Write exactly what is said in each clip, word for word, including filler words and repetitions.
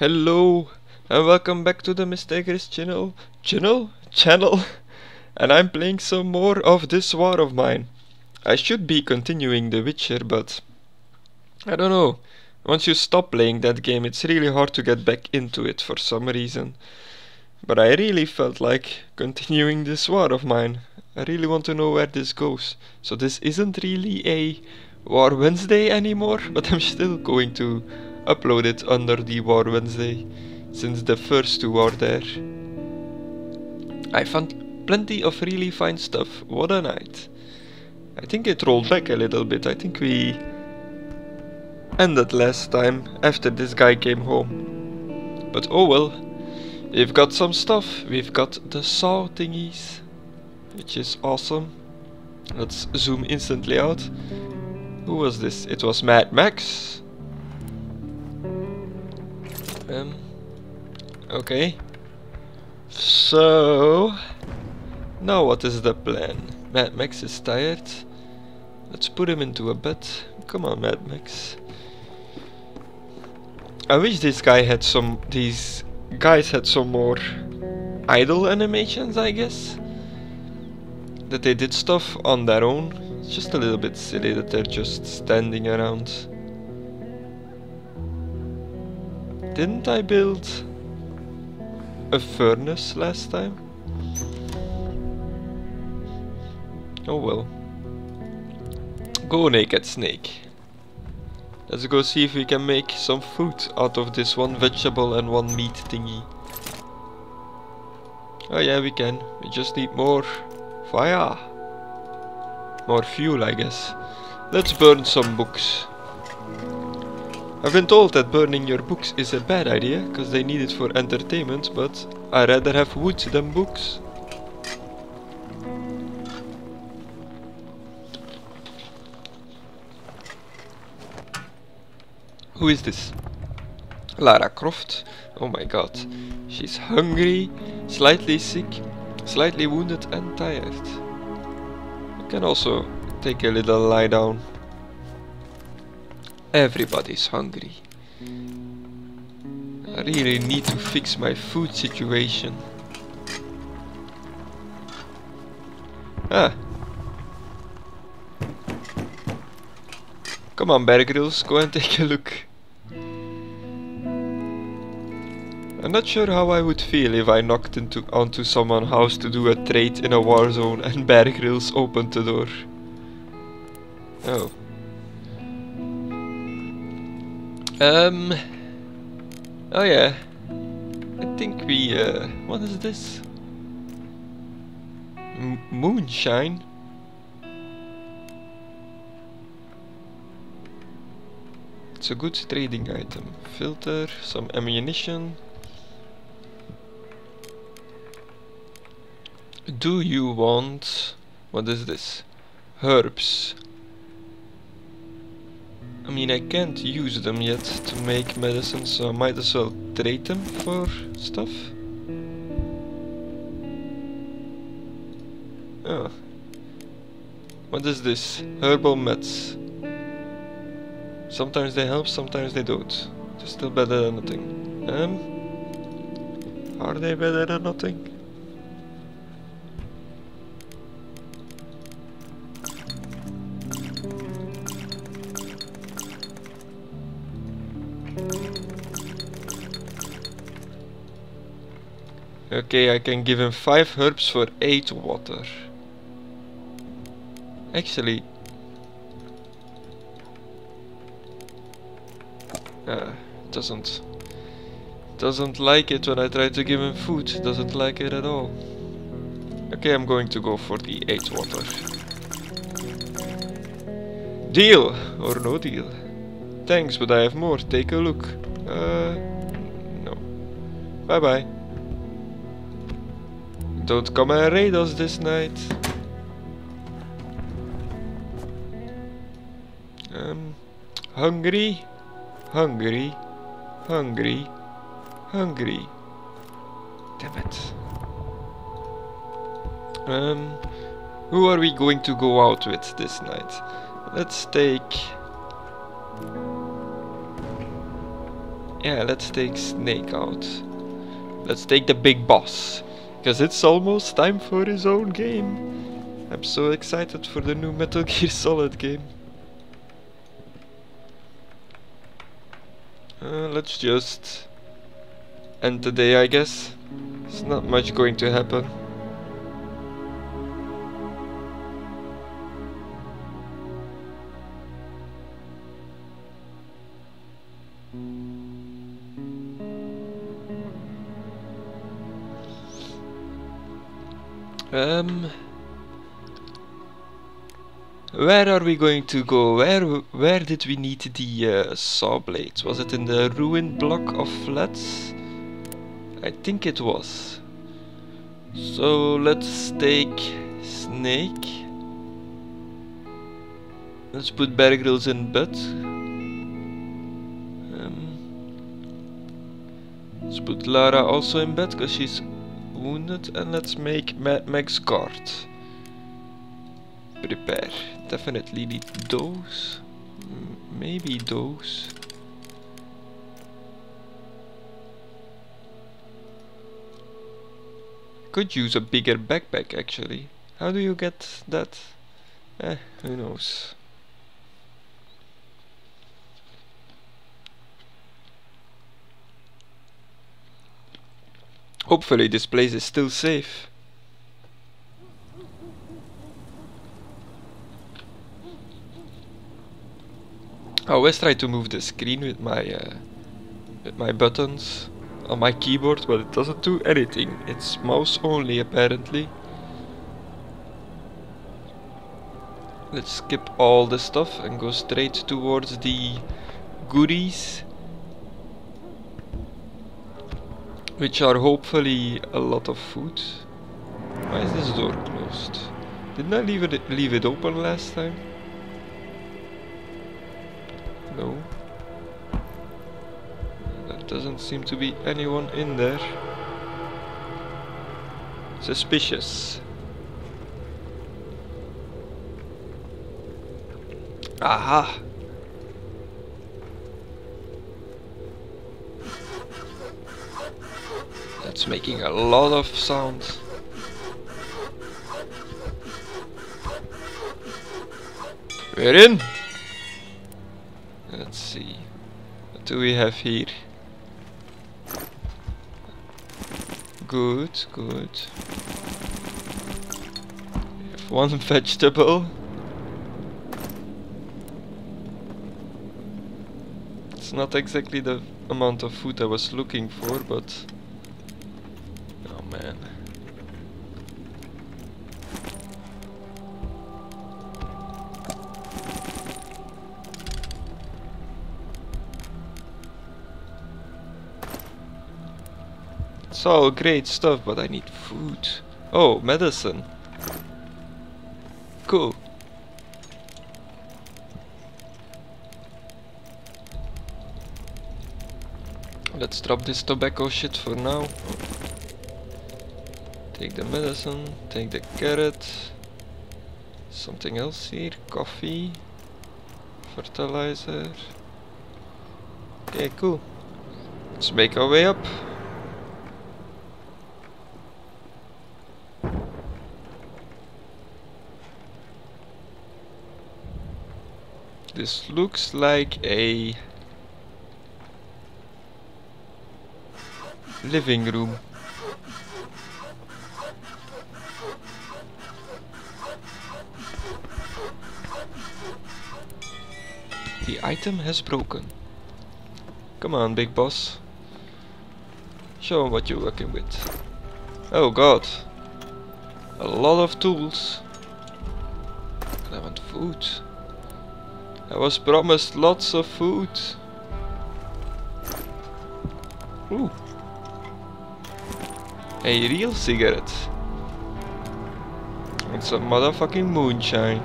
Hello and welcome back to the Mistakers channel, channel, channel, and I'm playing some more of this war of mine. I should be continuing The Witcher, but I don't know. Once you stop playing that game, it's really hard to get back into it for some reason. But I really felt like continuing this war of mine. I really want to know where this goes. So this isn't really a War Wednesday anymore, but I'm still going to upload it under the War Wednesday, since the first two are there. I found plenty of really fine stuff. What a night. I think it rolled back a little bit. I think we ended last time after this guy came home. But oh well. We've got some stuff. We've got the saw thingies, which is awesome. Let's zoom instantly out. Who was this? It was Mad Max. Um. Okay. So now what is the plan? Mad Max is tired. Let's put him into a bed. Come on, Mad Max. I wish this guy had some. These guys had some more idle animations, I guess. That they did stuff on their own. It's just a little bit silly that they're just standing around. Didn't I build a furnace last time? Oh well. Go, naked snake. Let's go see if we can make some food out of this one vegetable and one meat thingy. Oh yeah, we can. We just need more fire. More fuel, I guess. Let's burn some books. I've been told that burning your books is a bad idea, because they need it for entertainment, but I'd rather have wood than books. Who is this? Lara Croft. Oh my god. She's hungry, slightly sick, slightly wounded and tired. I can also take a little lie down. Everybody's hungry. I really need to fix my food situation. Ah. Come on, Bear Grylls, go and take a look. I'm not sure how I would feel if I knocked into onto someone's house to do a trade in a war zone and Bear Grylls opened the door. Oh. Um. Oh yeah. I think we. Uh, what is this? M moonshine. It's a good trading item. Filter, some ammunition. Do you want... what is this? Herbs. I mean, I can't use them yet to make medicine, so I might as well trade them for stuff. Oh. What is this? Herbal meds. Sometimes they help, sometimes they don't. They're still better than nothing. Um, are they better than nothing? Okay, I can give him five herbs for eight water. Actually, uh, doesn't doesn't like it when I try to give him food. Doesn't like it at all. Okay, I'm going to go for the eight water. Deal or no deal? Thanks, but I have more. Take a look. Uh, no. Bye bye. Don't come and raid us this night. Um, hungry, hungry, hungry, hungry. Damn it. Um, who are we going to go out with this night? Let's take Yeah, let's take Snake out. Let's take the big boss. Because it's almost time for his own game. I'm so excited for the new Metal Gear Solid game. Uh, let's just end the day, I guess. There's not much going to happen. Um, where are we going to go? Where where did we need the uh, saw blades? Was it in the ruined block of flats? I think it was. So let's take Snake. Let's put Bear Grylls in bed. Um, let's put Lara also in bed because she's wounded, and let's make Ma Meg's guard. Prepare. Definitely need those. M maybe those. Could use a bigger backpack actually. How do you get that? Eh, who knows. Hopefully this place is still safe. I always try to move the screen with my uh, with my buttons on my keyboard, but it doesn't do anything. It's mouse only apparently. Let's skip all the stuff and go straight towards the goodies, which are hopefully a lot of food. Why is this door closed? Didn't I leave it leave it open last time? No. There doesn't seem to be anyone in there. Suspicious. Aha! That's making a lot of sound. We're in! Let's see. What do we have here? Good, good. We have one vegetable. It's not exactly the amount of food I was looking for, but... oh man. It's all great stuff, but I need food. Oh, medicine. Cool. Let's drop this tobacco shit for now. Take the medicine, take the carrot. Something else here, coffee, fertilizer. Okay, cool. Let's make our way up. This looks like a living room. The item has broken. Come on, big boss. Show 'em what you're working with. Oh god. A lot of tools. But I want food. I was promised lots of food. Ooh. A real cigarette. And some motherfucking moonshine.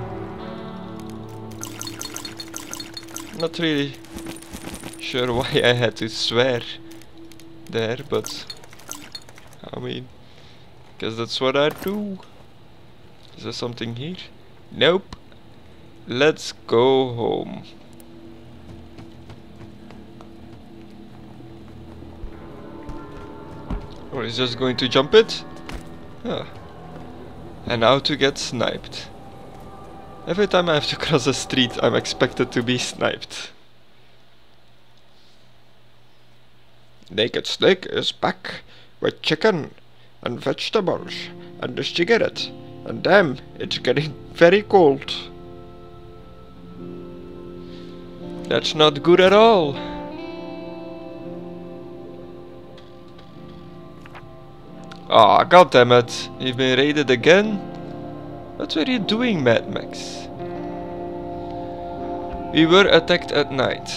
Not really sure why I had to swear there, but I mean, guess that's what I do. Is there something here? Nope. Let's go home. Or he's just going to jump it? Ah. And now to get sniped. Every time I have to cross a street, I'm expected to be sniped. Naked Snake is back with chicken and vegetables and a cigarette. And damn, it's getting very cold. That's not good at all. Ah, oh, goddammit. You've been raided again? What were you doing, Mad Max? We were attacked at night.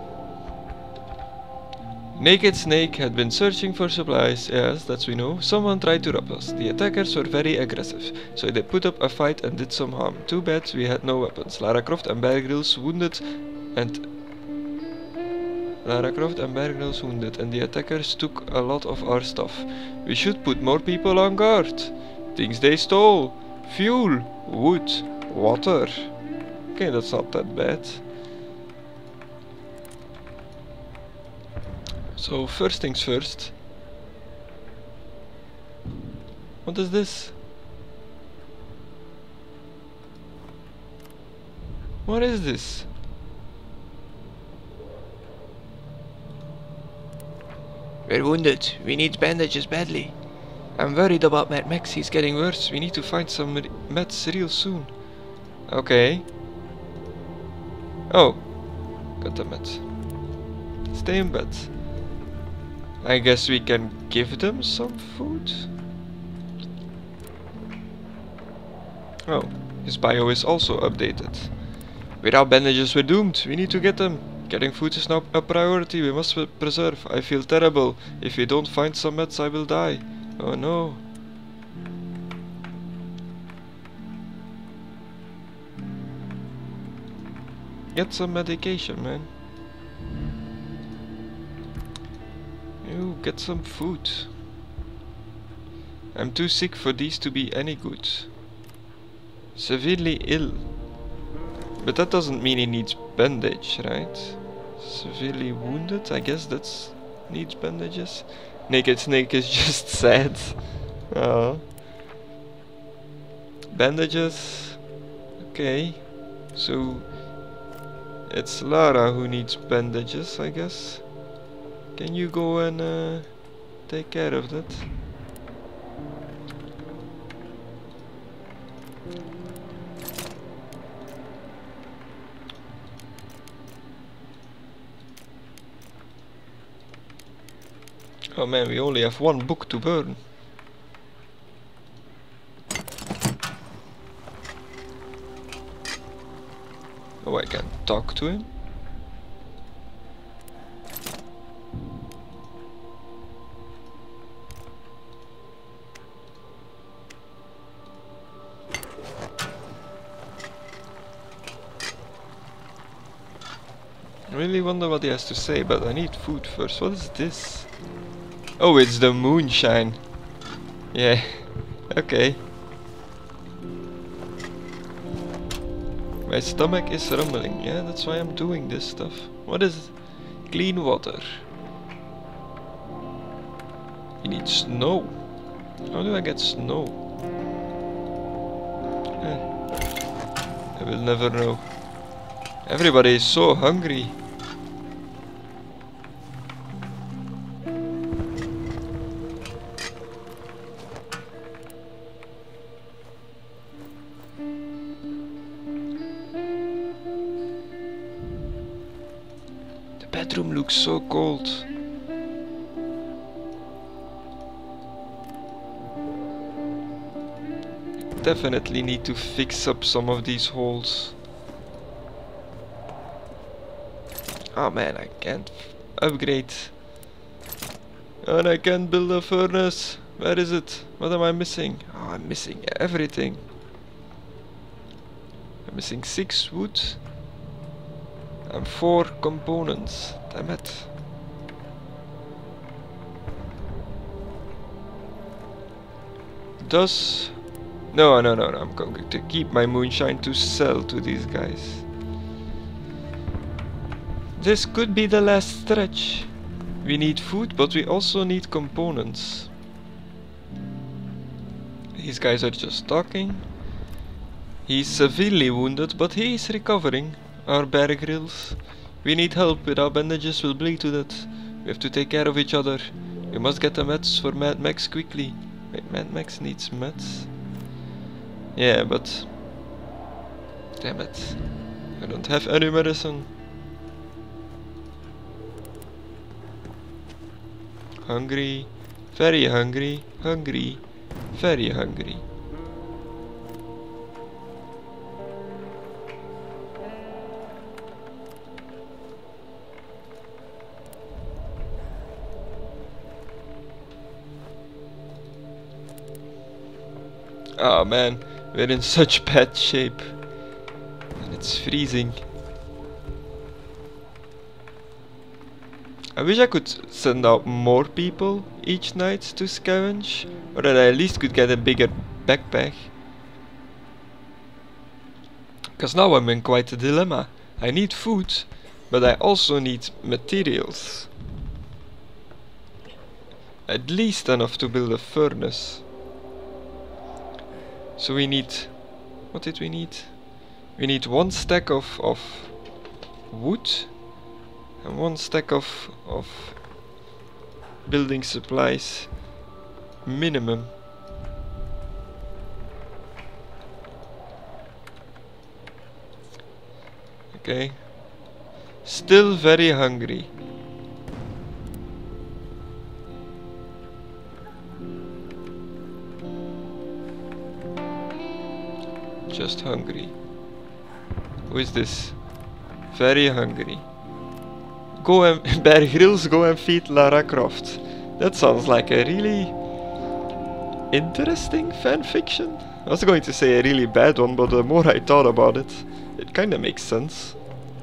Naked Snake had been searching for supplies. Yes, that we know. Someone tried to rob us. The attackers were very aggressive, so they put up a fight and did some harm. Too bad we had no weapons. Lara Croft and Bear Grylls wounded and... Lara Croft and Bear Grylls wounded and the attackers took a lot of our stuff. We should put more people on guard. Things they stole. Fuel, wood, water. Okay, that's not that bad. So first things first. What is this? What is this? We're wounded. We need bandages badly. I'm worried about Mad Max. He's getting worse. We need to find some meds real soon. Okay. Oh. Got the meds. Stay in bed. I guess we can give them some food? Oh. His bio is also updated. Without bandages we're doomed. We need to get them. Getting food is now a priority, we must preserve. I feel terrible. If we don't find some meds, I will die. Oh no. Get some medication, man. You get some food. I'm too sick for these to be any good. Severely ill. But that doesn't mean he needs bandage, right? Severely wounded, I guess that's needs bandages. Naked Snake is just sad. Oh. Bandages. Okay. So it's Lara who needs bandages, I guess. Can you go and uh, take care of that? Oh man, we only have one book to burn. Oh, I can talk to him. I really wonder what he has to say, but I need food first. What is this? Oh, it's the moonshine. Yeah, okay. My stomach is rumbling. Yeah, that's why I'm doing this stuff. What is clean water? You need snow. How do I get snow? Eh, I will never know. Everybody is so hungry. Bedroom looks so cold. Definitely need to fix up some of these holes. Oh man, I can't upgrade. And I can't build a furnace. Where is it? What am I missing? Oh, I'm missing everything. I'm missing six wood. And four components. Damn it. Does... No, no, no, no. I'm going to keep my moonshine to sell to these guys. This could be the last stretch. We need food, but we also need components. These guys are just talking. He's severely wounded, but he is recovering. Our Bear Grylls. We need help, with our bandages will bleed to death. We have to take care of each other. We must get the meds for Mad Max quickly. Wait, Mad Max needs meds? Yeah, but... damn it. I don't have any medicine. Hungry. Very hungry. Hungry. Very hungry. Oh man, we're in such bad shape. And it's freezing. I wish I could send out more people each night to scavenge, or that I at least could get a bigger backpack. Because now I'm in quite a dilemma. I need food, but I also need materials. At least enough to build a furnace. So we need... what did we need? We need one stack of, of wood and one stack of, of building supplies minimum. Okay. Still very hungry. Just hungry. Who is this? Very hungry. Go and Bear Grylls, go and feed Lara Croft. That sounds like a really interesting fanfiction. I was going to say a really bad one, but the more I thought about it, it kinda makes sense.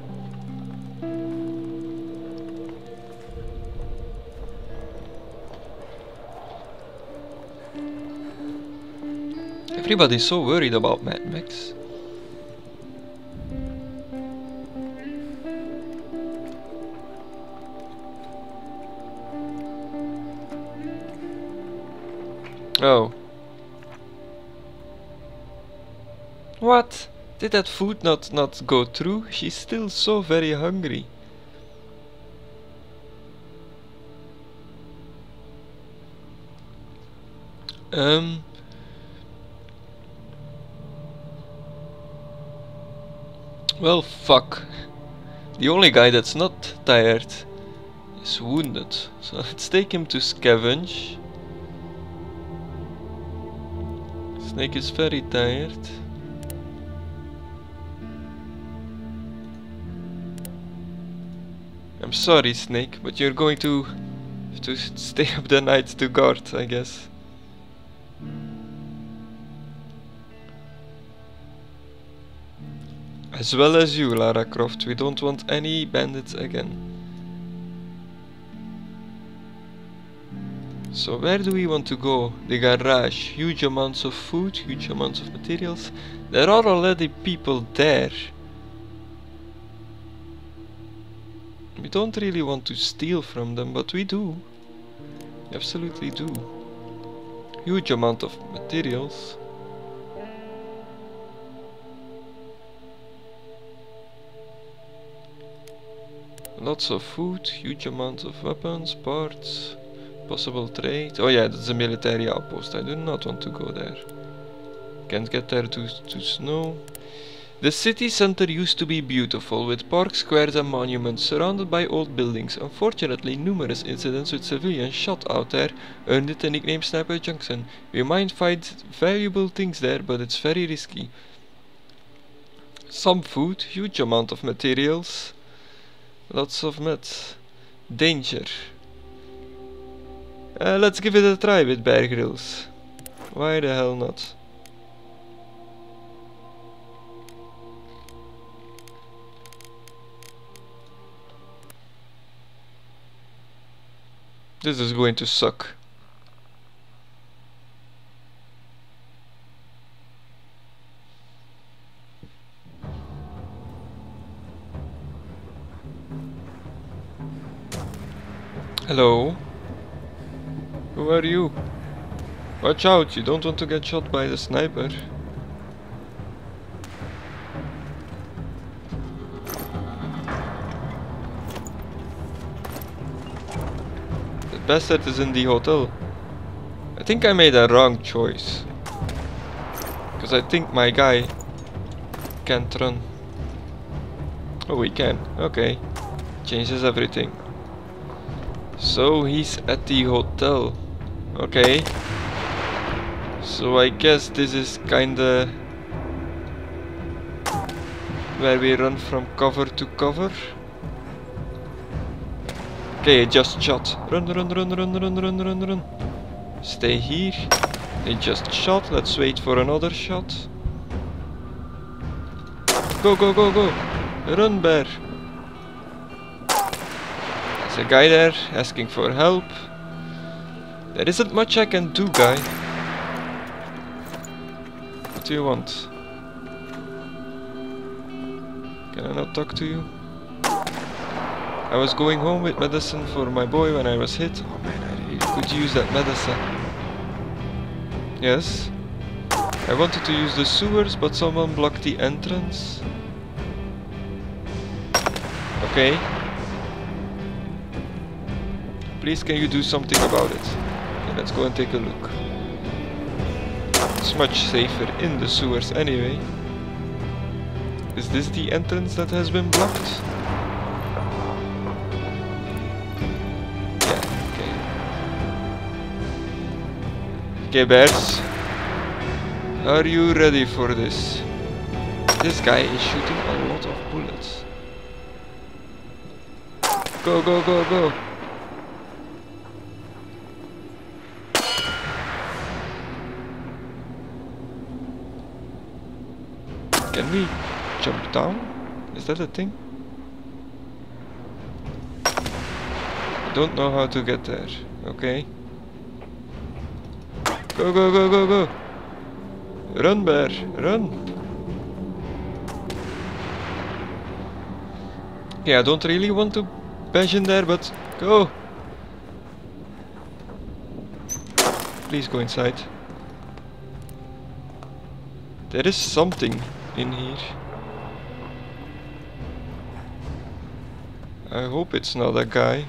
Everybody's so worried about Mad Max. Oh. What? Did that food not, not go through? She's still so very hungry. Um... Well, fuck. The only guy that's not tired is wounded. So let's take him to scavenge. Snake is very tired. I'm sorry, Snake, but you're going to have to stay up the night to guard, I guess. As well as you, Lara Croft. We don't want any bandits again. So where do we want to go? The garage. Huge amounts of food, huge amounts of materials. There are already people there. We don't really want to steal from them, but we do. We absolutely do. Huge amount of materials. Lots of food, huge amounts of weapons, parts, possible trade. Oh yeah, that's a military outpost. I do not want to go there. Can't get there due to snow. The city center used to be beautiful, with parks, squares and monuments surrounded by old buildings. Unfortunately, numerous incidents with civilians shot out there earned it the nickname Sniper Junction. We might find valuable things there, but it's very risky. Some food, huge amount of materials. Lots of meds. Danger. Uh, let's give it a try with Bear Grylls. Why the hell not? This is going to suck. Hello? Who are you? Watch out, you don't want to get shot by the sniper. The bastard is in the hotel. I think I made a wrong choice. Because I think my guy can't run. Oh, he can. Okay. Changes everything. So he's at the hotel. Okay. So I guess this is kinda where we run from cover to cover. Okay, just shot. Run, run, run, run, run, run, run, run. Stay here. They just shot. Let's wait for another shot. Go, go, go, go. Run, bear. There's a guy there asking for help. There isn't much I can do, guy. What do you want? Can I not talk to you? I was going home with medicine for my boy when I was hit. Oh man, I really could use that medicine. Yes. I wanted to use the sewers, but someone blocked the entrance. Okay. Please, can you do something about it? Okay, let's go and take a look. It's much safer in the sewers anyway. Is this the entrance that has been blocked? Yeah, okay. Okay, bears. Are you ready for this? This guy is shooting a lot of bullets. Go, go, go, go! Can we jump down? Is that a thing? I don't know how to get there. Okay. Go, go, go, go, go! Run, bear! Run! Okay, I don't really want to bash in there, but go! Please go inside. There is something in here. I hope it's not a guy.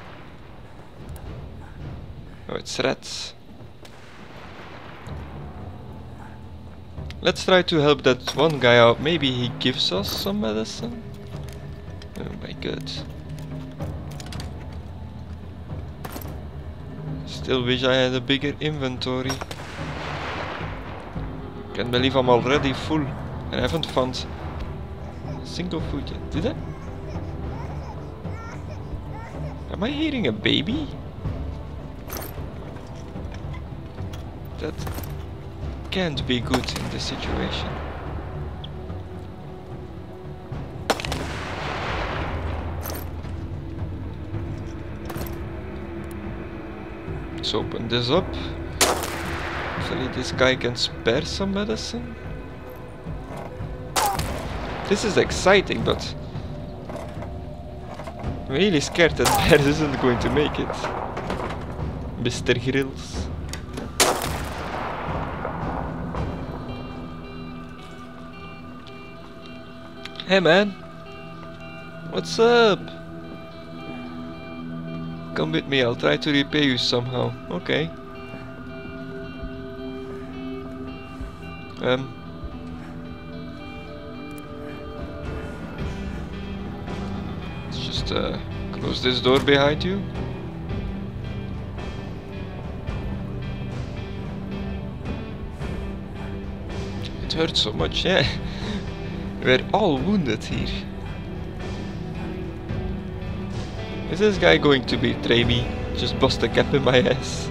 Oh, it's rats. Let's try to help that one guy out. Maybe he gives us some medicine. Oh my god. Still wish I had a bigger inventory. Can't believe I'm already full and I haven't found a single food yet. Did I? Am I hearing a baby? That can't be good in this situation. Let's open this up. Hopefully this guy can spare some medicine. This is exciting, but I'm really scared that Bear isn't going to make it. Mister Grills. Hey man, what's up? Come with me, I'll try to repay you somehow. Okay. Um. Let's just uh, close this door behind you. It hurts so much, yeah. We're all wounded here. Is this guy going to betray me? Just bust a cap in my ass?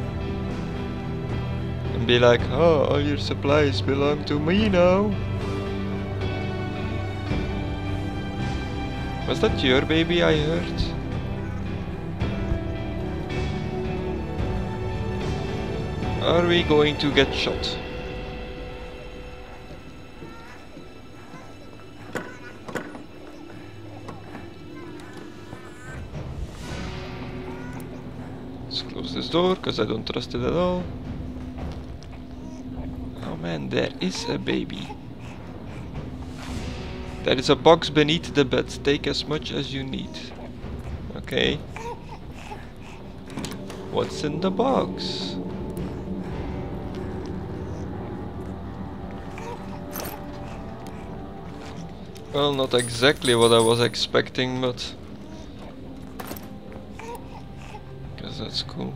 And be like, oh, all your supplies belong to me now. Was that your baby I heard? Are we going to get shot? Let's close this door, because I don't trust it at all. man, there is a baby. There is a box beneath the bed. Take as much as you need. Okay. What's in the box? Well, not exactly what I was expecting, but... guess that's cool.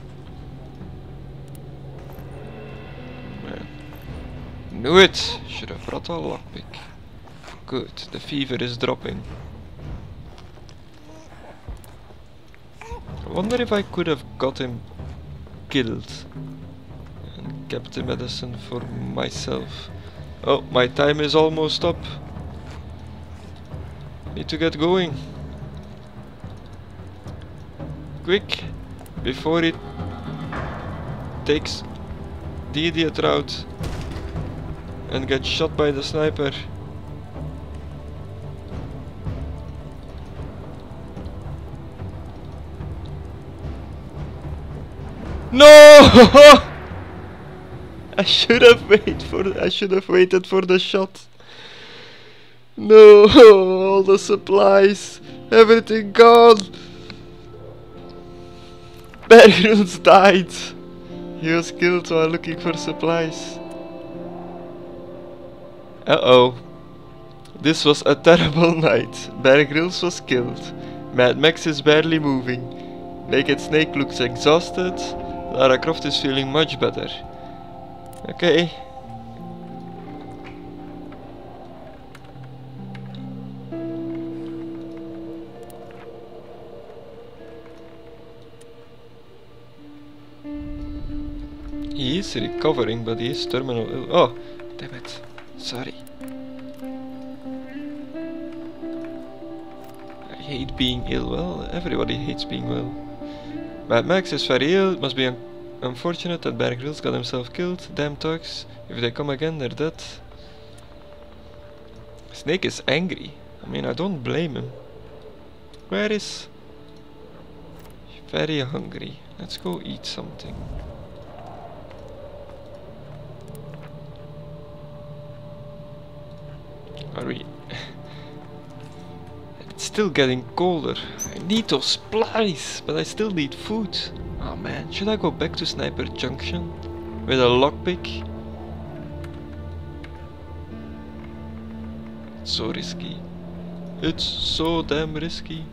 Man. Knew it! Should have brought a lockpick. Good, the fever is dropping. I wonder if I could have got him killed and kept the medicine for myself. Oh, my time is almost up. Need to get going. Quick, before it takes the idiot route and gets shot by the sniper. No! I should have waited for I should have waited for the shot. No, all the supplies, everything gone. Bear Grylls died. He was killed while looking for supplies. Uh-oh. This was a terrible night. Bear Grylls was killed. Mad Max is barely moving. Naked Snake looks exhausted. Lara Croft is feeling much better. Okay. He is recovering, but he is terminal ill. Oh, damn it. Sorry. I hate being ill. Well, everybody hates being well. Mad Max is very ill. It must be un unfortunate that Bear Grylls got himself killed. Damn thugs. If they come again, they're dead. Snake is angry. I mean, I don't blame him. Where is... very hungry. Let's go eat something. Are we... It's still getting colder. I need those supplies, but I still need food. Oh man, should I go back to Sniper Junction with a lockpick? It's so risky. It's so damn risky.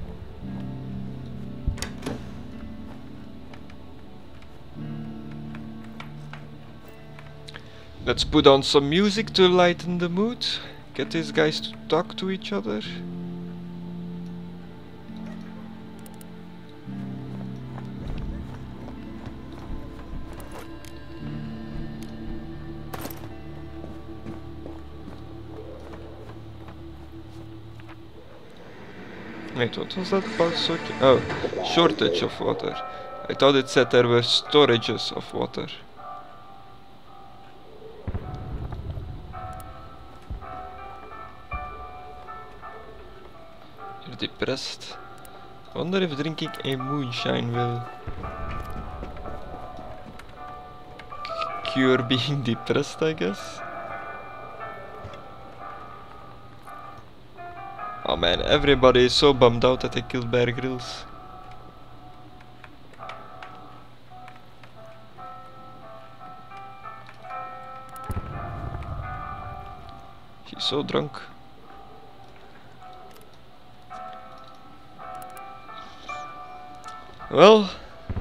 Let's put on some music to lighten the mood. Get these guys to talk to each other. Wait, what was that about? So oh, shortage of water. I thought it said there were storages of water. You're depressed. I wonder if drinking a moonshine will cure being depressed, I guess. Oh man, everybody is so bummed out that they killed Bear Grylls. He's so drunk. Well,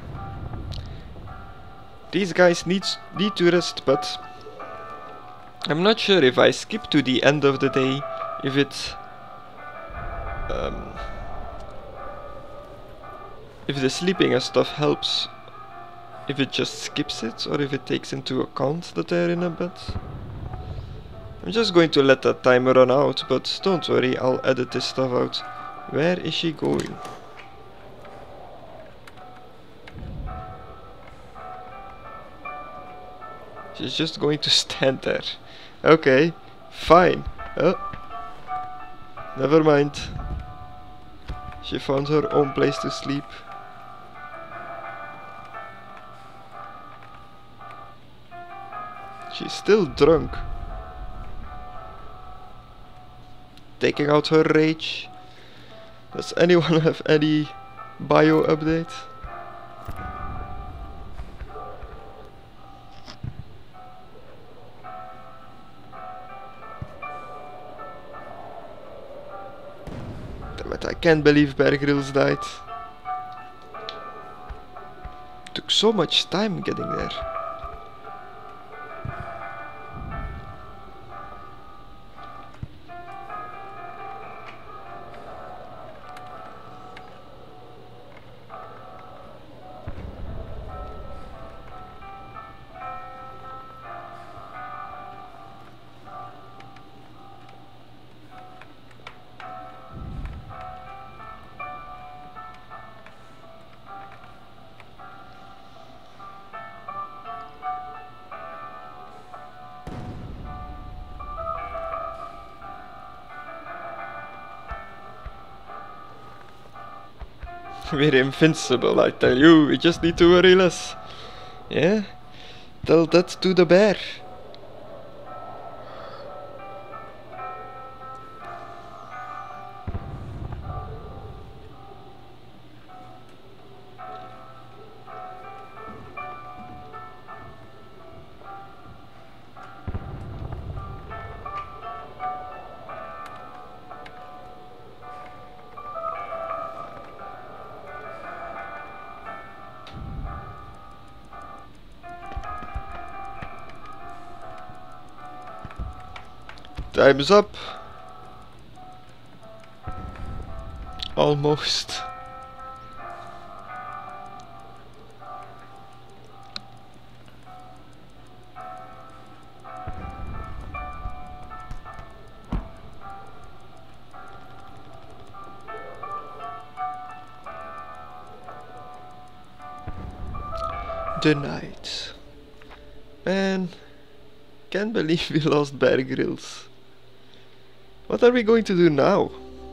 these guys need, need to rest, but I'm not sure if I skip to the end of the day, if it's Um, if the sleeping and stuff helps, if it just skips it or if it takes into account that they're in a bed. I'm just going to let that timer run out, but don't worry, I'll edit this stuff out. Where is she going? She's just going to stand there. Okay, fine. Oh, never mind. She found her own place to sleep. She's still drunk. Taking out her rage. Does anyone have any bio update? Damn it, I can't believe Bear Grylls died. Took so much time getting there. We're invincible, I tell you, we just need to worry less. Yeah? Tell that to the bear. Time's up. Almost. The night. Man, can't believe we lost Bear Grylls. What are we going to do now?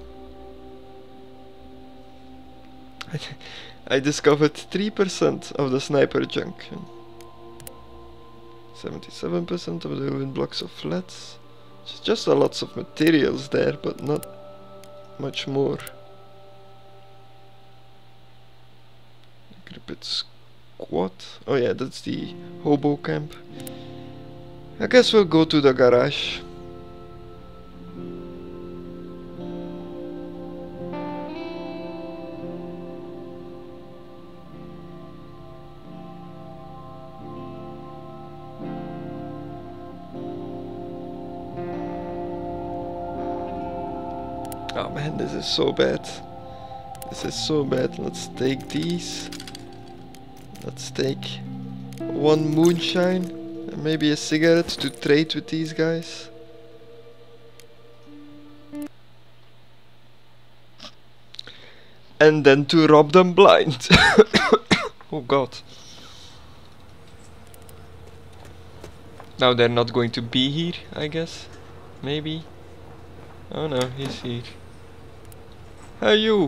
I discovered three percent of the sniper junction. seventy-seven percent of the ruined blocks of flats. It's just a lots of materials there, but not much more. Decrepit squat. Oh yeah, that's the hobo camp. I guess we'll go to the garage. Oh man, this is so bad. This is so bad. Let's take these. Let's take one moonshine and maybe a cigarette to trade with these guys. And then to rob them blind. Oh god. Now they're not going to be here, I guess. Maybe. Oh no, he's here. Hey you!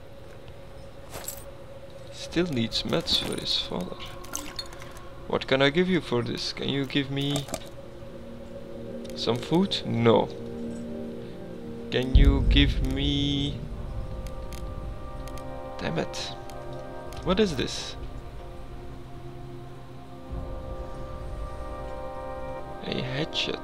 Still needs meds for his father. What can I give you for this? Can you give me some food? No. Can you give me... Damn it. What is this? A hatchet.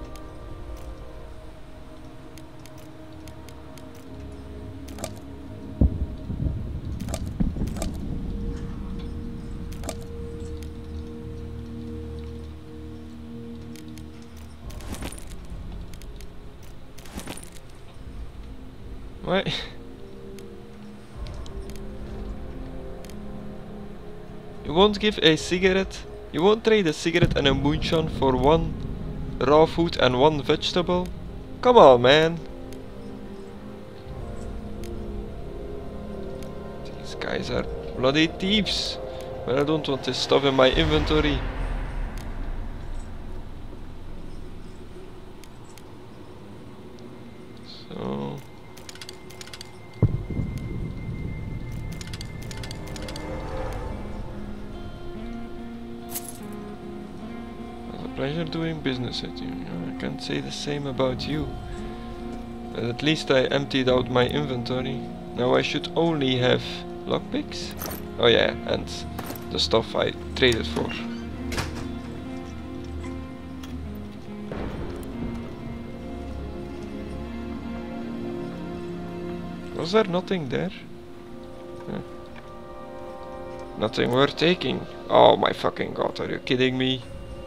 What? You won't give a cigarette? You won't trade a cigarette and a moonshine for one raw food and one vegetable? Come on, man. These guys are bloody thieves. But I don't want this stuff in my inventory. So... Pleasure doing business with you. I can't say the same about you. But at least I emptied out my inventory. Now I should only have lockpicks. Oh yeah, and the stuff I traded for. Was there nothing there? Huh. Nothing worth taking. Oh my fucking god, are you kidding me?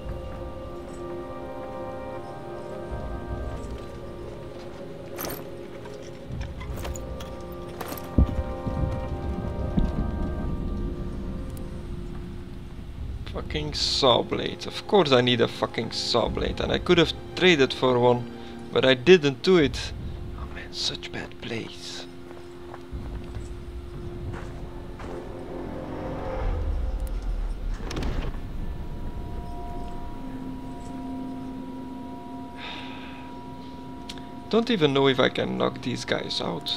Fucking saw blade. Of course I need a fucking saw blade, and I could have traded for one, but I didn't do it. Oh man, such bad plays. Don't even know if I can knock these guys out.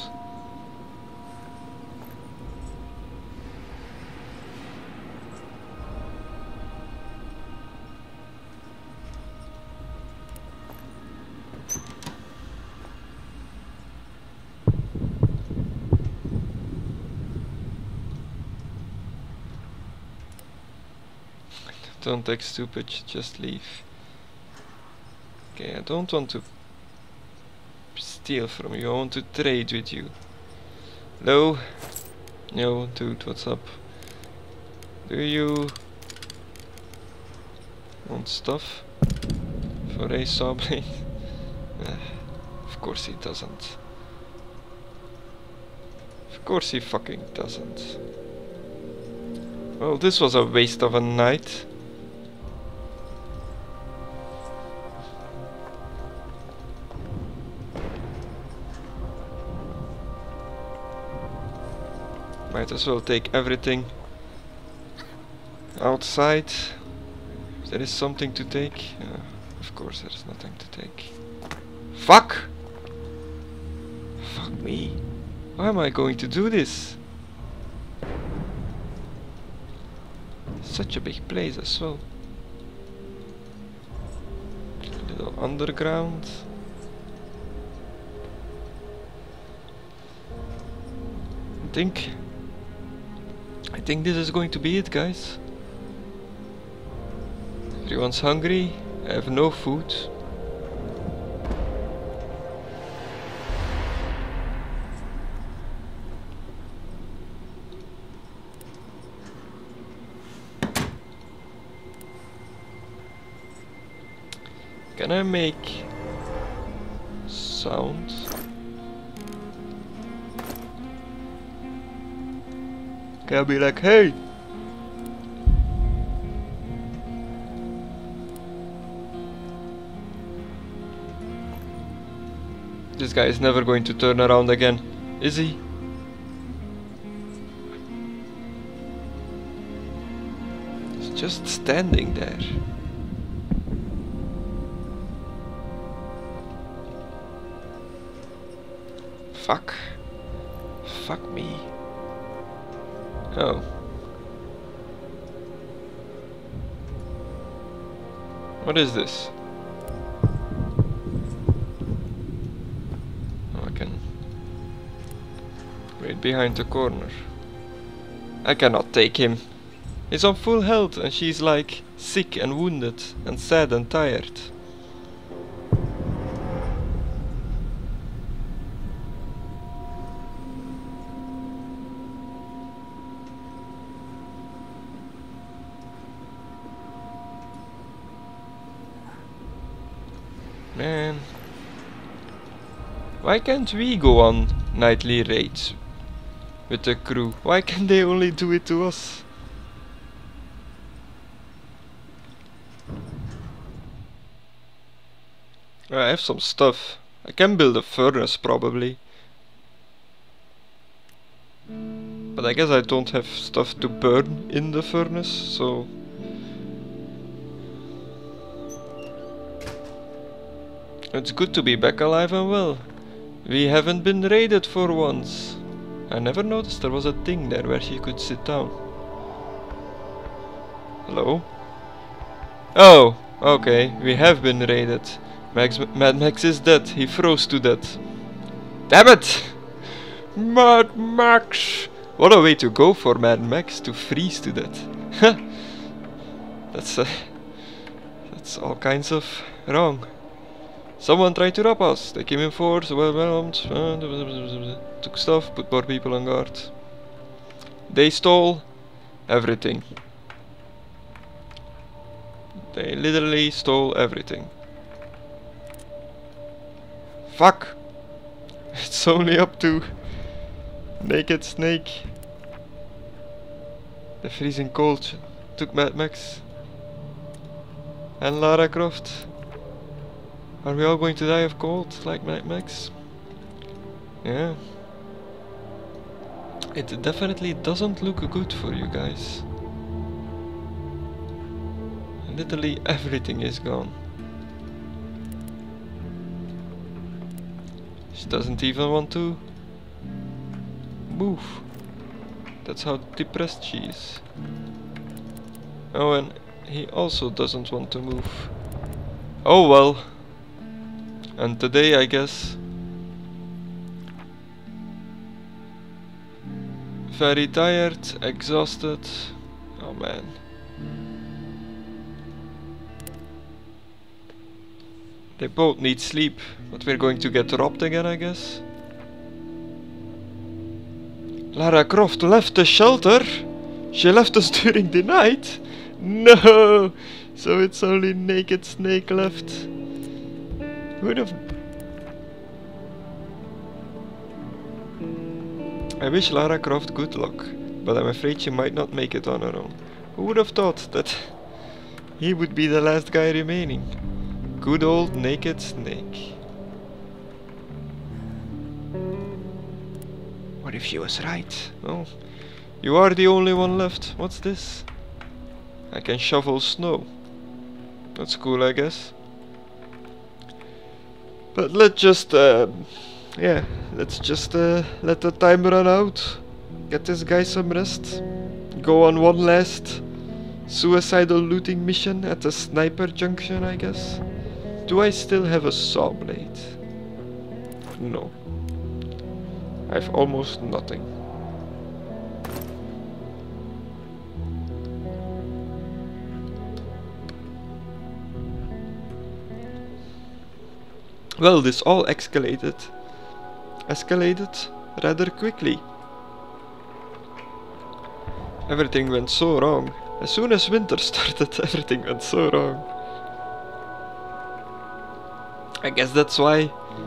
Don't act stupid, just leave. Okay, I don't want to steal from you, I want to trade with you. Hello? Yo, dude, what's up? Do you want stuff for a saw blade? uh, of course he doesn't. Of course he fucking doesn't. Well, this was a waste of a night. Might as well take everything outside. If there is something to take. Uh, of course there's nothing to take. Fuck! Fuck me. Why am I going to do this? Such a big place as well. A little underground. I think I think this is going to be it, guys. Everyone's hungry. I have no food. Can I make sound? Can I be like, hey? This guy is never going to turn around again, is he? He's just standing there. Fuck. Fuck me. Oh. What is this? Oh, I can wait behind the corner. I cannot take him. He's on full health and she's like sick and wounded and sad and tired. Man, why can't we go on nightly raids with the crew? Why can they only do it to us? I have some stuff. I can build a furnace probably. But I guess I don't have stuff to burn in the furnace, so... It's good to be back alive and well. We haven't been raided for once. I never noticed there was a thing there where she could sit down. Hello? Oh, Okay, we have been raided. Max, Mad Max is dead. He froze to death. Damn it! Mad Max! What a way to go for Mad Max, to freeze to death. That's uh, that's all kinds of wrong. Someone tried to rob us. They came in force, overwhelmed, took stuff, put more people on guard. They stole everything. They literally stole everything. Fuck! It's only up to Naked Snake. The freezing cold took Mad Max. And Lara Croft. Are we all going to die of cold like Mad Max? Yeah. It definitely doesn't look good for you guys. Literally everything is gone. She doesn't even want to move. That's how depressed she is. Oh, and he also doesn't want to move. Oh well. And today, I guess, very tired, exhausted. Oh man. They both need sleep, but we're going to get robbed again, I guess. Lara Croft left the shelter? She left us during the night? No! So it's only Naked Snake left. Would have... I wish Lara Croft good luck, but I'm afraid she might not make it on her own. Who would have thought that he would be the last guy remaining? Good old Naked Snake. What if she was right? Oh, you are the only one left. What's this? I can shovel snow. That's cool, I guess. But let's just, uh, yeah, let's just uh, let the time run out. Get this guy some rest. Go on one last suicidal looting mission at the sniper junction, I guess. Do I still have a saw blade? No. I've almost nothing. Well, this all escalated. Escalated rather quickly. Everything went so wrong. As soon as winter started, everything went so wrong. I guess that's why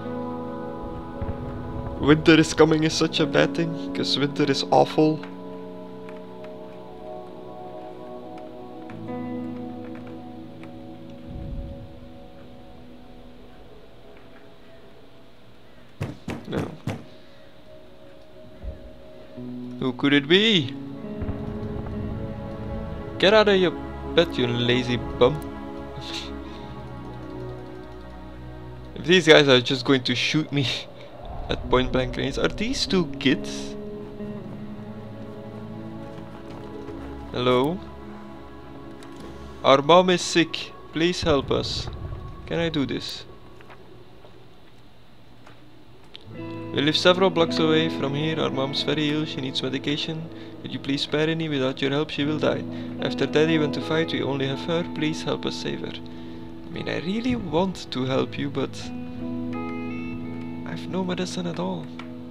winter is coming is such a bad thing, because winter is awful. No. Who could it be? Get out of your bed, you lazy bum. If these guys are just going to shoot me at point blank range, are these two kids? Hello? Our mom is sick. Please help us. Can I do this? We live several blocks away from here. Our mom's very ill. She needs medication. Could you please spare any? Without your help, she will die. After Daddy went to fight, we only have her. Please help us save her. I mean, I really want to help you, but I've no medicine at all.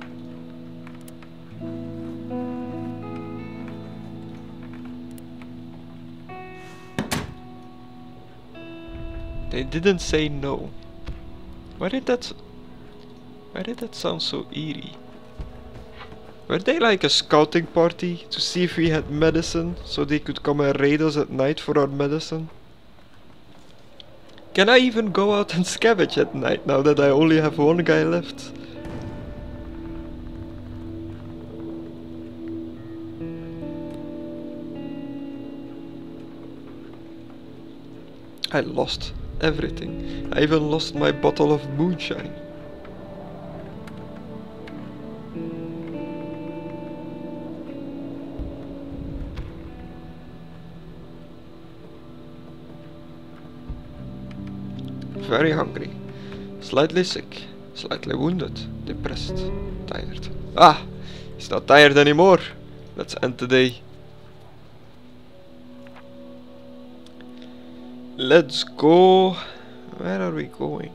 They didn't say no. Why did that... Why did that sound so eerie? Were they like a scouting party to see if we had medicine, so they could come and raid us at night for our medicine? Can I even go out and scavenge at night now that I only have one guy left? I lost everything. I even lost my bottle of moonshine. very hungry, slightly sick, slightly wounded, depressed, tired. Ah! He's not tired anymore! Let's end the day. Let's go. Where are we going?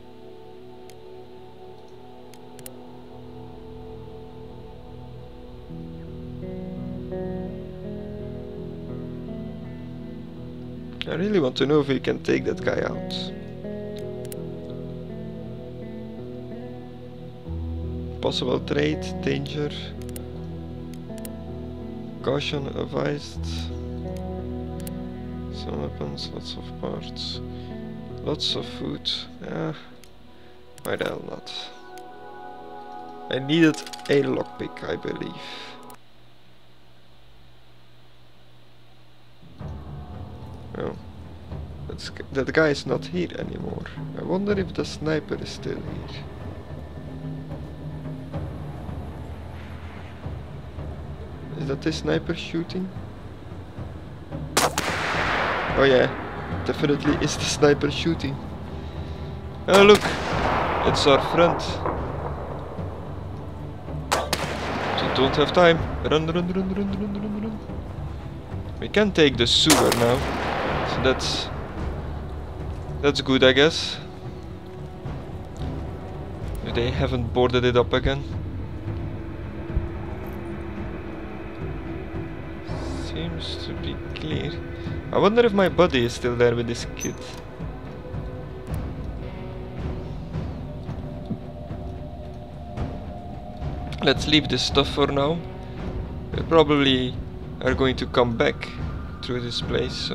I really want to know if we can take that guy out. Possible trade, danger, caution advised. Some weapons, lots of parts, lots of food. Yeah, why the hell not? I needed a lockpick, I believe. Oh, that's, that guy is not here anymore. I wonder if the sniper is still here. Is that the sniper shooting? Oh yeah, definitely is the sniper shooting. Oh look, it's our friend. We don't have time. Run, run, run, run, run, run, run. We can take the sewer now, so that's that's good, I guess. If they haven't boarded it up again. Seems to be clear. I wonder if my buddy is still there with this kid. Let's leave this stuff for now. We probably are going to come back through this place, so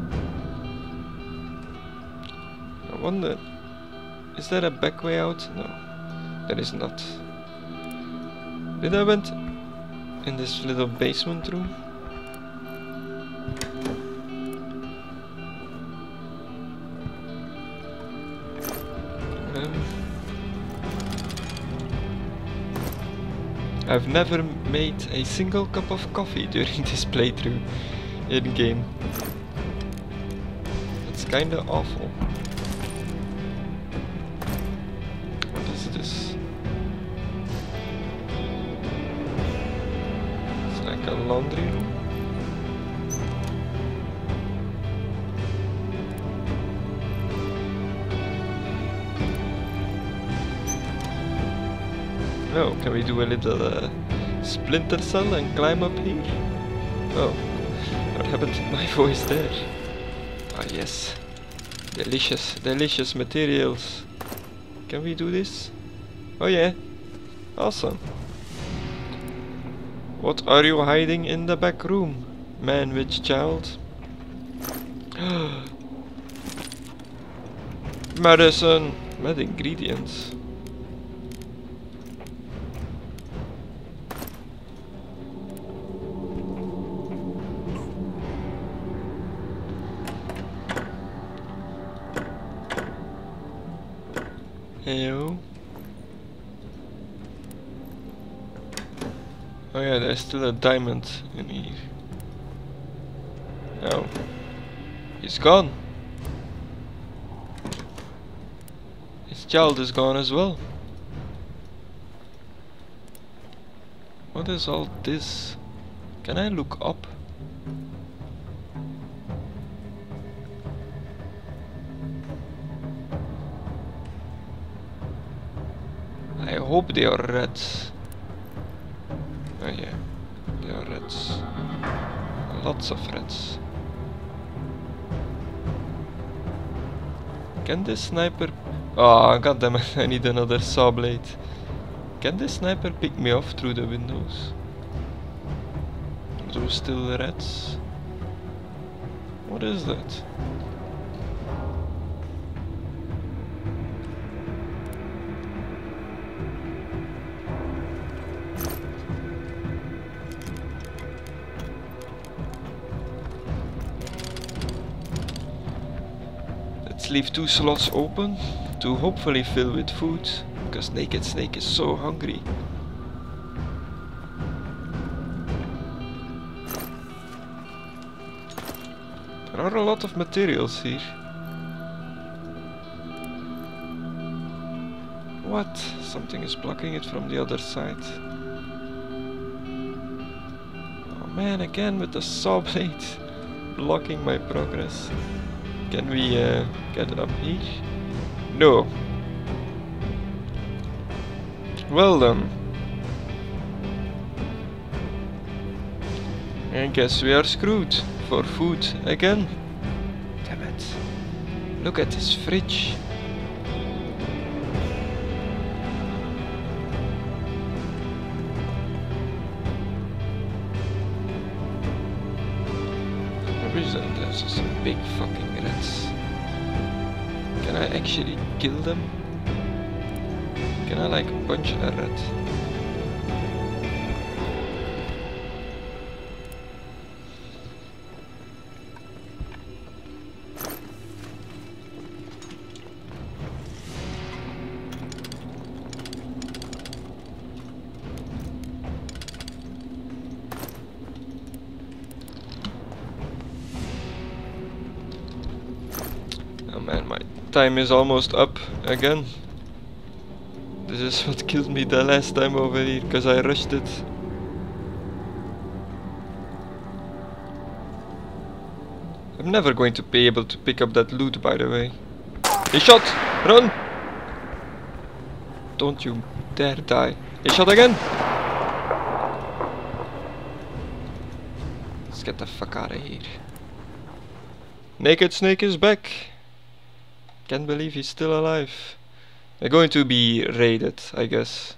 I wonder, is there a back way out? No, there is not. Did I went in this little basement room? Um, I've never made a single cup of coffee during this playthrough in game. It's kinda awful. What is this? It's like a laundry room. Oh, can we do a little uh, splinter cell and climb up here? Oh, what happened to my voice there? Ah yes, delicious, delicious materials. Can we do this? Oh yeah, awesome. What are you hiding in the back room, man with child? Medicine, med ingredients. Heyo. Oh yeah, there's still a diamond in here. Oh, he's gone. His child is gone as well. What is all this? Can I look up? I hope they are reds. Oh yeah, they are reds. Lots of reds. Can this sniper... Oh, goddammit, I need another saw blade. Can this sniper pick me off through the windows? Are those still reds? What is that? Let's leave two slots open to hopefully fill with food, because Naked Snake is so hungry. There are a lot of materials here. What? Something is blocking it from the other side. Oh man, again with the saw blade blocking my progress. Can we uh, get up here? No. Well then. I guess we are screwed for food again. Damn it. Look at this fridge. There's some big fucking rats. Can I actually kill them? Can I like punch a rat? Oh man, my time is almost up again. This is what killed me the last time over here, because I rushed it. I'm never going to be able to pick up that loot, by the way. He shot! Run! Don't you dare die. He shot again! Let's get the fuck out of here. Naked Snake is back! Can't believe he's still alive. They're going to be raided, I guess.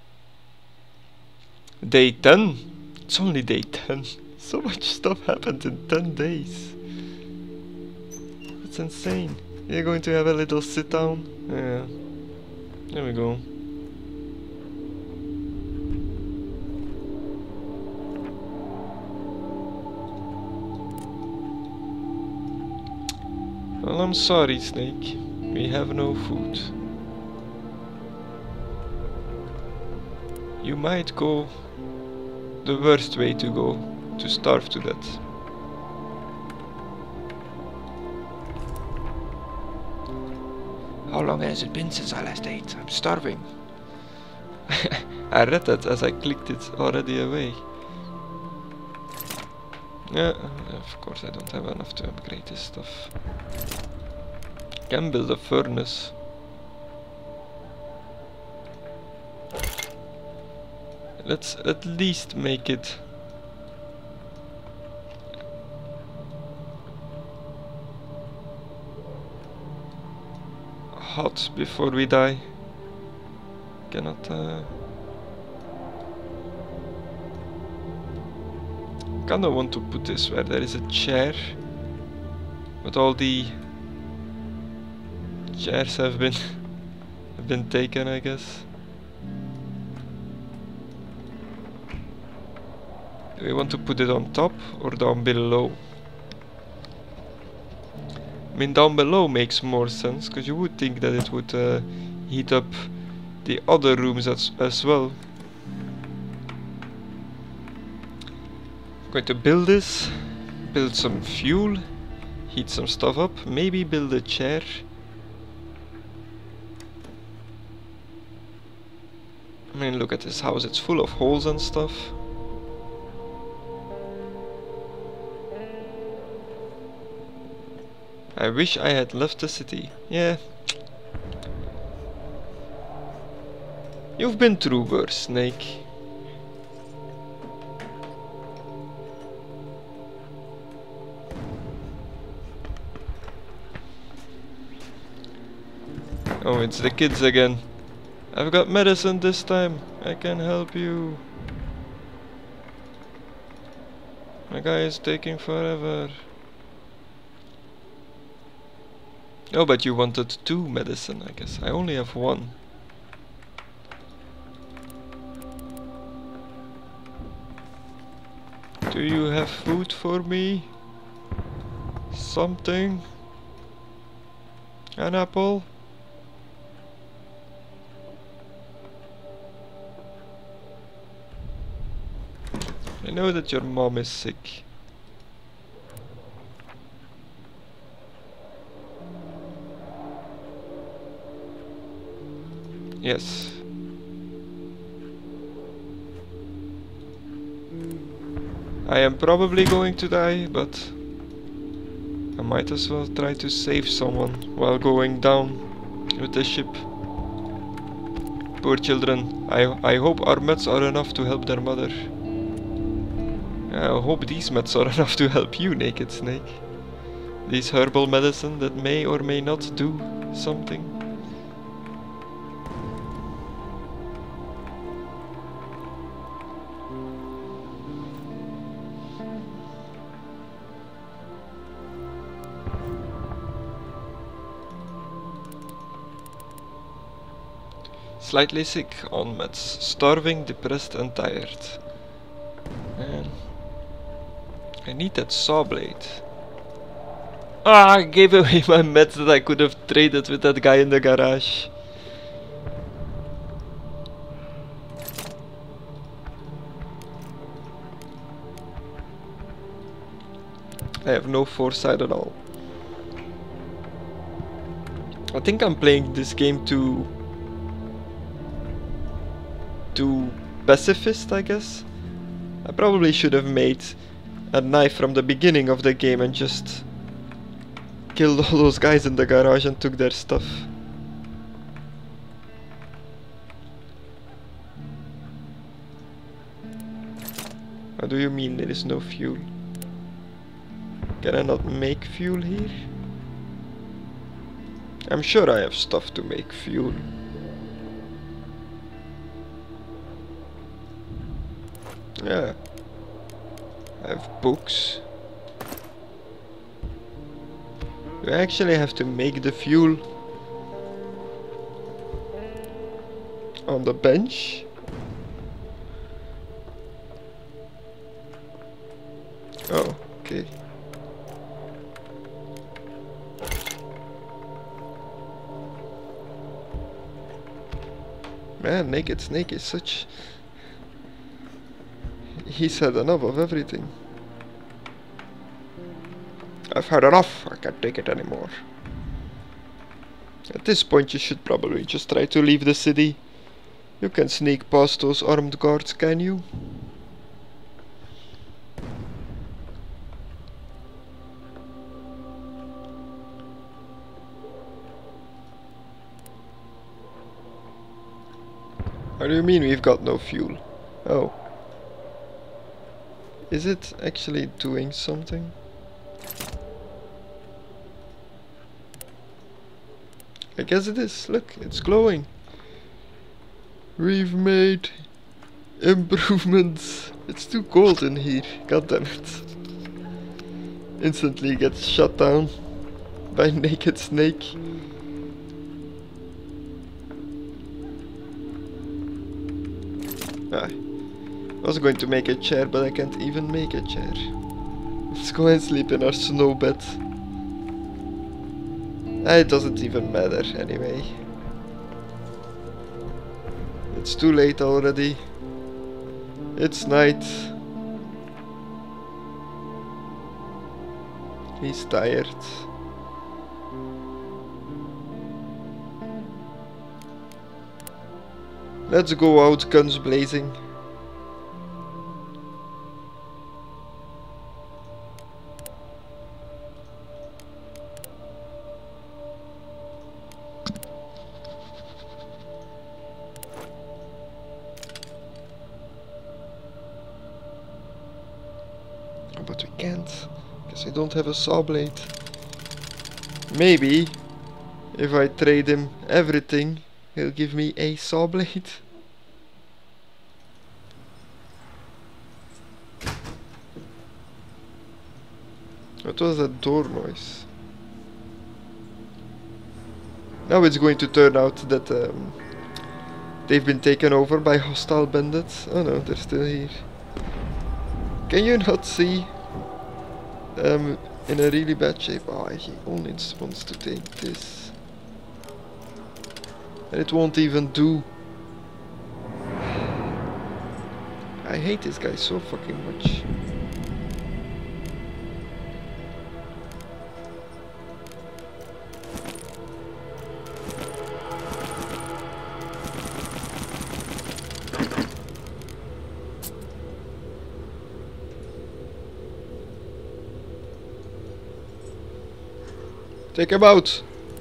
Day ten? It's only day ten. So much stuff happened in ten days. That's insane. You're going to have a little sit down. Yeah. There we go. Well, I'm sorry, Snake. We have no food. You might go the worst way to go, to starve to death. How long has it been since I last ate? I'm starving. I read that as I clicked it already away. Yeah, of course I don't have enough to upgrade this stuff. Can build a furnace. Let's at least make it hot before we die. Cannot uh kinda want to put this where there is a chair, but all the chairs have been have been taken, I guess. Do we want to put it on top or down below? I mean, down below makes more sense, because you would think that it would uh, heat up the other rooms as, as well. I'm going to build this, build some fuel, heat some stuff up, maybe build a chair. I mean, look at this house, it's full of holes and stuff. I wish I had left the city. Yeah. You've been through worse, Snake. Oh, it's the kids again. I've got medicine this time. I can help you. My guy is taking forever. Oh, but you wanted two medicine, I guess. I only have one. Do you have food for me? Something? An apple? I know that your mom is sick. Yes, I am probably going to die, but I might as well try to save someone while going down with the ship. Poor children. I, I hope our meds are enough to help their mother. I hope these meds are enough to help you, Naked Snake. These herbal medicine that may or may not do something. Slightly sick on meds, starving, depressed and tired. Man, I need that saw blade. Ah, I gave away my meds that I could have traded with that guy in the garage. I have no foresight at all. I think I'm playing this game too... too pacifist, I guess. I probably should have made a knife from the beginning of the game and just killed all those guys in the garage and took their stuff. What do you mean there is no fuel? Can I not make fuel here? I'm sure I have stuff to make fuel. Yeah, I have books. Do I actually have to make the fuel on the bench? Oh, okay. Man, Naked Snake is such... He's had enough of everything. I've had enough, I can't take it anymore. At this point you should probably just try to leave the city. You can sneak past those armed guards, can you? What do you mean we've got no fuel? Oh. Is it actually doing something? I guess it is. Look, it's glowing. We've made improvements. It's too cold in here. God damn it. Instantly gets shut down by Naked Snake. Ah. I was going to make a chair, but I can't even make a chair. Let's go and sleep in our snow bed. Ah, it doesn't even matter anyway. It's too late already. It's night. He's tired. Let's go out guns blazing. But we can't, because I don't have a saw blade. Maybe, if I trade him everything, he'll give me a saw blade. What was that door noise? Now it's going to turn out that um, they've been taken over by hostile bandits. Oh no, they're still here. Can you not see? Um, in a really bad shape. Oh, he only wants to take this. And it won't even do. I hate this guy so fucking much. Take him out.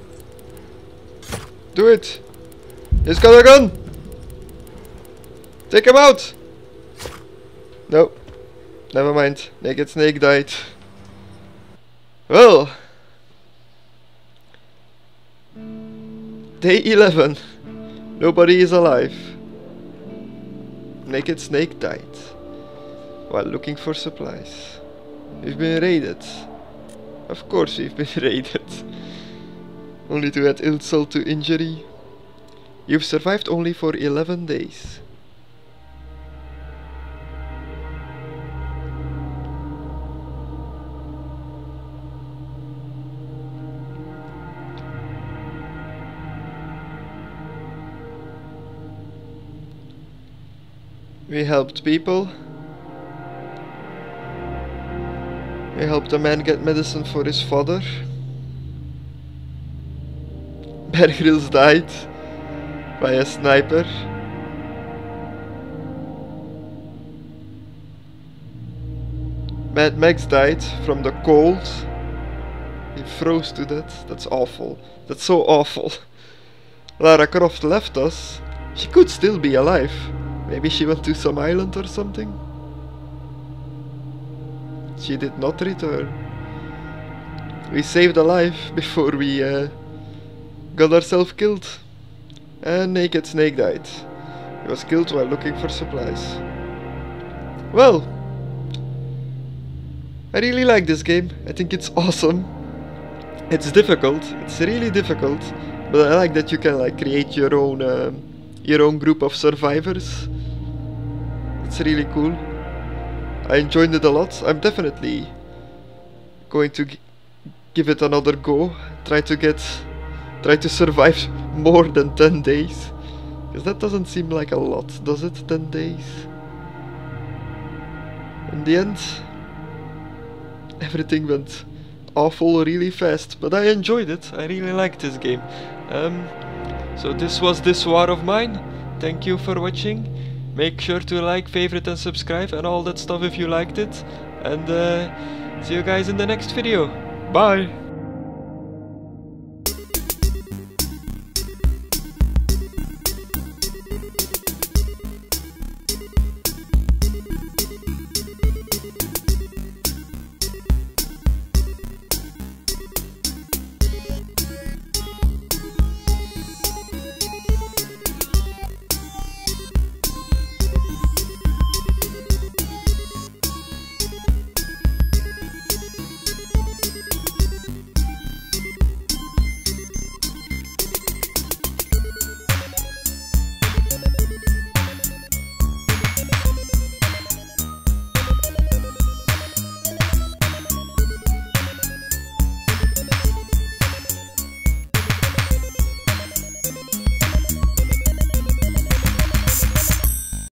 Do it. He's got a gun. Take him out. No. Never mind. Naked Snake died. Well. Day eleven. Nobody is alive. Naked Snake died while looking for supplies. We've been raided. Of course we've been raided. Only to add insult to injury. You've survived only for eleven days. We helped people. We helped a man get medicine for his father. Bear Grylls died by a sniper. Mad Max died from the cold. He froze to death. That's awful. That's so awful. Lara Croft left us. She could still be alive. Maybe she went to some island or something? She did not return. We saved a life before we uh, got ourselves killed. And Naked Snake died. He was killed while looking for supplies. Well, I really like this game. I think it's awesome. It's difficult. It's really difficult. But I like that you can like create your own uh, your own group of survivors. It's really cool. I enjoyed it a lot. I'm definitely going to g give it another go. Try to get, try to survive more than ten days. Because that doesn't seem like a lot, does it? ten days. In the end, everything went awful really fast. But I enjoyed it. I really liked this game. Um, so this was This War of Mine. Thank you for watching. Make sure to like, favorite and subscribe and all that stuff if you liked it. And uh, see you guys in the next video. Bye!